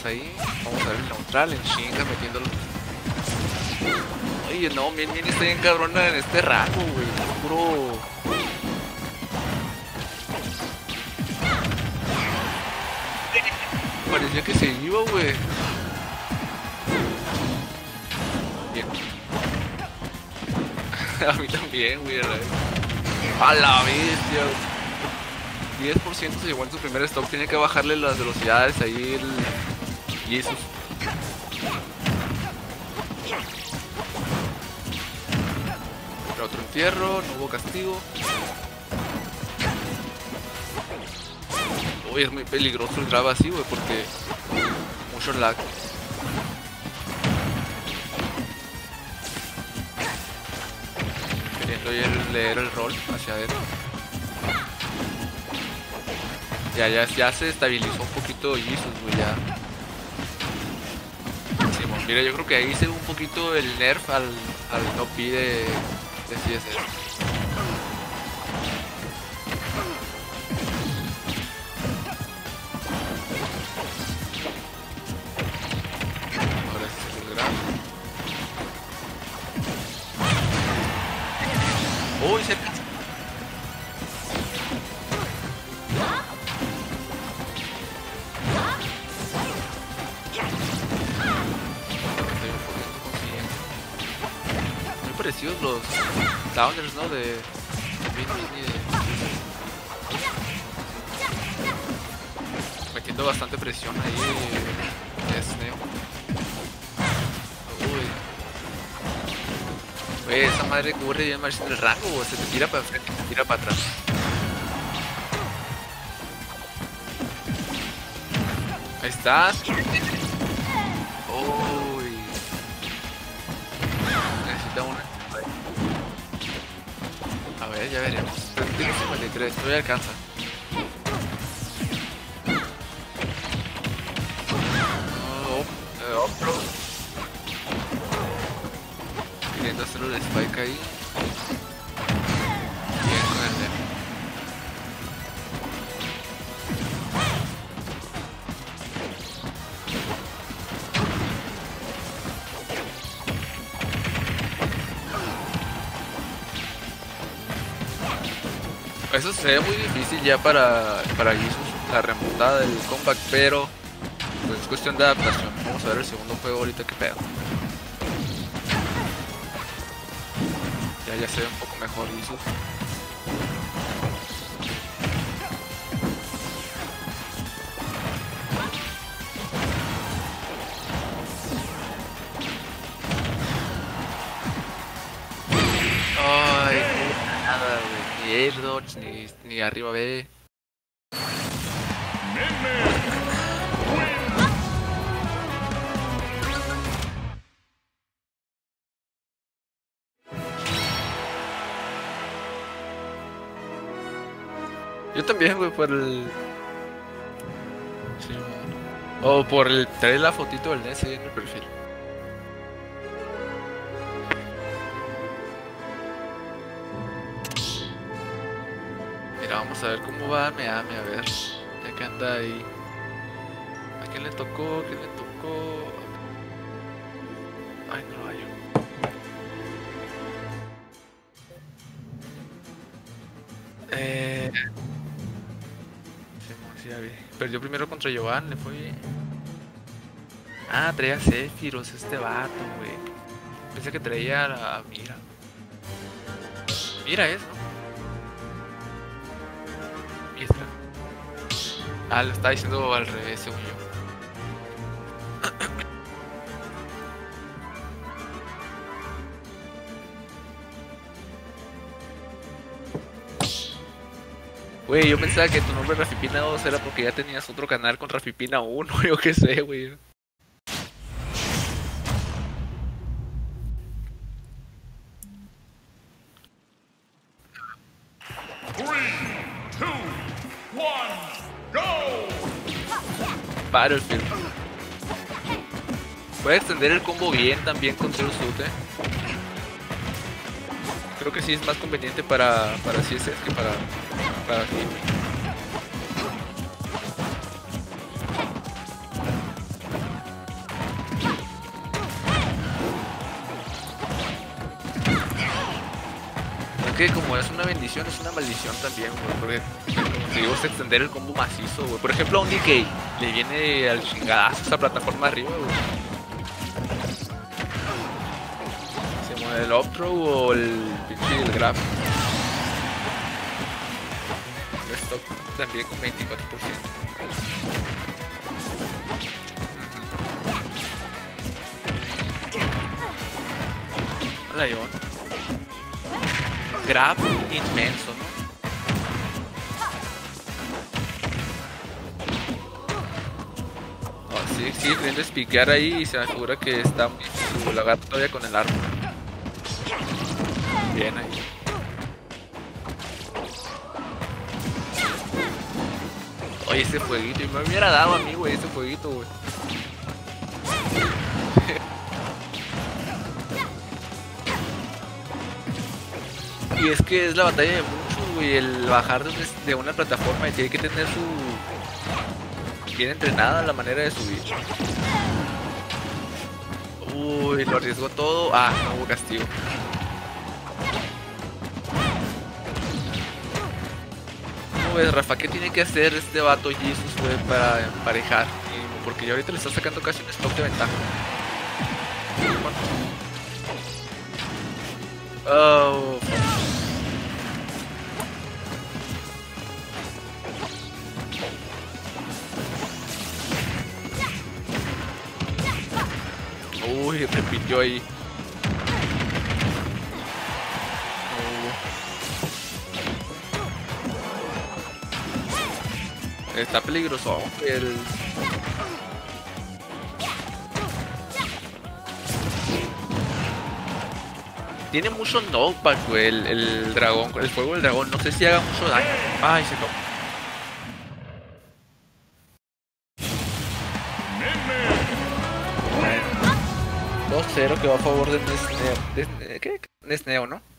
tenemos ahí. Vamos a ver el neutral en chinga metiéndolo. Oye, no, Min está bien cabrona en este rango, güey. Puro. Parecía que se iba, güey. Bien. A mí también, güey. A la bestia. 10% se llegó en su primer stop. Tiene que bajarle las velocidades ahí el Jesus. Otro entierro, no hubo castigo. Uy, es muy peligroso el grab así, güey, porque mucho lag. Queriendo leer el rol hacia adentro. Ya se estabilizó un poquito Jesus, güey, ya. Sí, bueno, mira, yo creo que ahí se ve un poquito el nerf al no pide CSS. Ahora sí es el grab. Uy, se alcanza. Muy parecidos los downers, ¿no? De metiendo bastante presión ahí. Neo. Uy. Oye, esa madre cubre bien más en el rango, o se te tira para frente y se tira para atrás. Ahí estás. Uy. Necesita una. A ver, ya veremos. 53, todavía alcanza. Otro. Queriendo hacer el spike ahí. Bien con el dedo. Eso se ve muy difícil ya para Jesus, la remontada del comeback, pero pues es cuestión de adaptación. Vamos a ver el segundo juego ahorita que pedo. Ya se ve un poco mejor Jesus. Ay, nada, güey. Ni air dodge, ni arriba B. Yo también, güey, por el... Sí, o por el... traer la fotito del NES en el perfil. Mira, vamos a ver cómo va Meame, a ver. Ya que anda ahí. ¿A quién le tocó? ¿A quién le tocó? Ay, no lo hallo. Sí, ya vi. Perdió primero contra Jovan, le fue bien. Ah, traía Sephiroth este vato, güey. Pensé que traía a... Mira. Mira eso. Y está. Ah, lo está diciendo al revés, según yo. Güey, yo pensaba que tu nombre Rafipina 2 era porque ya tenías otro canal con Rafipina 1, yo qué sé, güey. Battlefield. Puede extender el combo bien también con Zero Suit, Creo que sí es más conveniente para CSS que para que como es una bendición, es una maldición también, güey. Porque, como te digo, es extender el combo macizo, güey. Por ejemplo, a un DK le viene al chingadazo esa plataforma arriba, güey. Se mueve el up throw o el pinche el grab. El stock también con 24%. Lion. Grab inmenso, ¿no? Oh, sí, sí, queriendo espiquear ahí y se me figura que está muy difícil. Lo agarra todavía con el arma. Bien ahí. Oye, ese fueguito, y me hubiera dado a mí, güey, ese fueguito, güey. Y es que es la batalla de muchos, güey, el bajar de una plataforma y tiene que tener su... bien entrenada la manera de subir. Uy, lo arriesgó todo. Ah, no hubo castigo. ¿Cómo ves, Rafa? ¿Qué tiene que hacer este vato Jesus, güey, para emparejar? Porque ya ahorita le está sacando casi un stop de ventaja. Oh... Uy, repitió ahí. Está peligroso el... Tiene mucho knockback, güey, el dragón, el fuego del dragón. No sé si haga mucho daño. Ay, se tocó. 2-0 que va a favor de Nesneo. ¿Qué? Nesneo, ¿no?